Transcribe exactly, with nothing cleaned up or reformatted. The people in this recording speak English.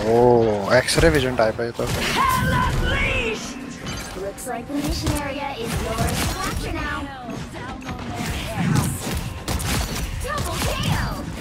Oh, X-ray vision type है ये तो. Looks like the mission area is yours to capture now. Double kill!